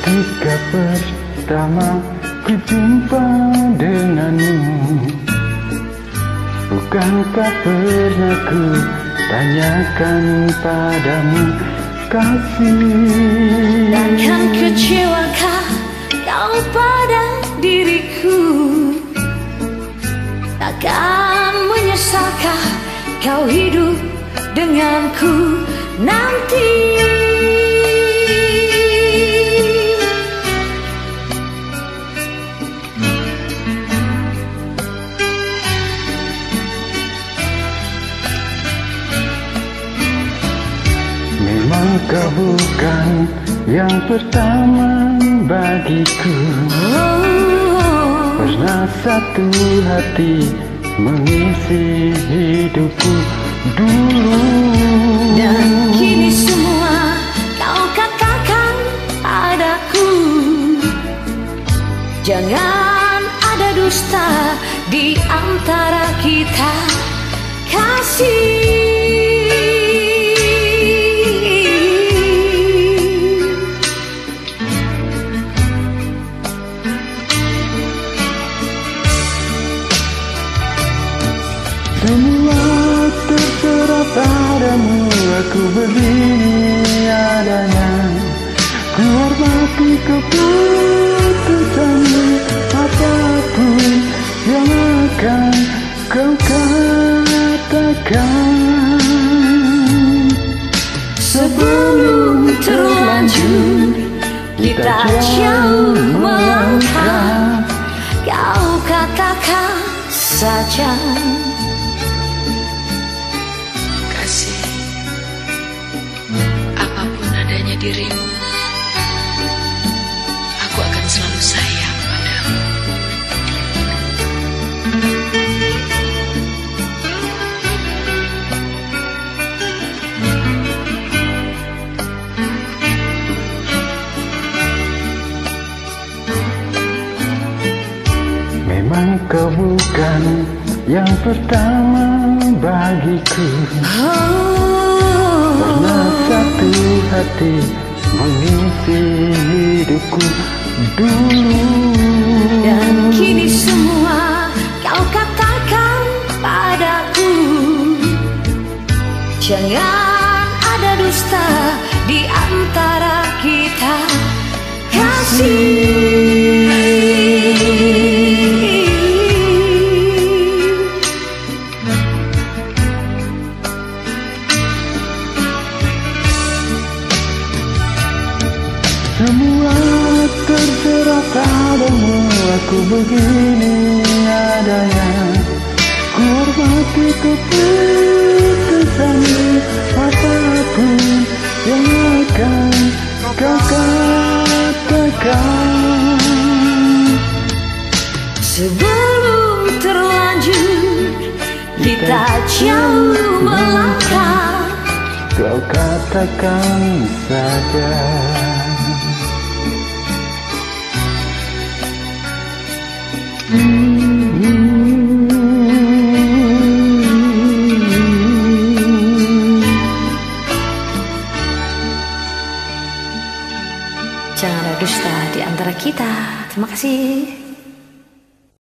Ketika pertama ku jumpa denganmu, bukankah pernah ku tanyakan padamu, kasih? Takkan kecewakah kau pada diriku? Takkan menyesalkah kau hidup denganku nanti? Memang kau bukan yang pertama bagiku. Pernah satu hati mengisi hidupku dulu, dan kini semua kau katakan padaku. Jangan ada dusta di antara kita, kasih. Semua terserah padamu, aku begini adanya. Ku hormati keputusanmu, apapun yang akan kau katakan. Sebelum terlanjur kita jauh melangkah, kau katakan saja. Apapun adanya dirimu, aku akan selalu sayang padamu. Memang kau bukan yang pertama bagiku. Pernah satu hati mengisi hidupku dulu, dan kini semua kau katakan padaku. Jangan ada dusta di antara kita, kasih. Semua terserah padamu, aku begini adanya. Ku hormati keputusanmu, apapun yang akan kau katakan. Sebelum terlanjur kita jauh melangkah, kau katakan saja. Jangan ada dusta di antara kita. Terima kasih.